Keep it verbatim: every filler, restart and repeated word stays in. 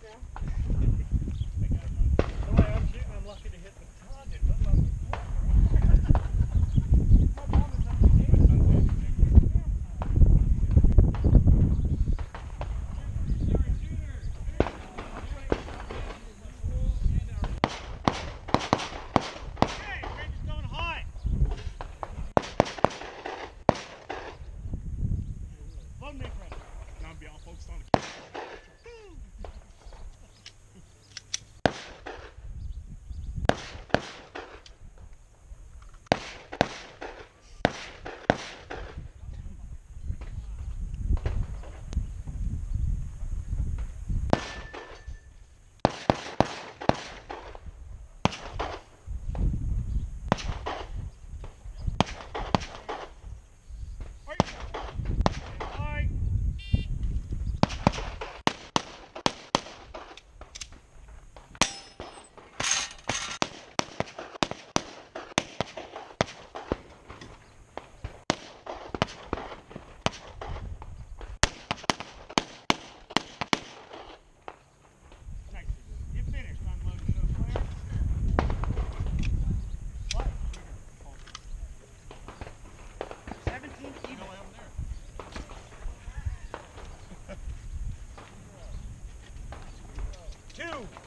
The way I'm shooting, I'm lucky to hit the target. Let alone the my bomb is up to date. Okay, range is going high. Load me, Fred. Now I'm be all focused on the two.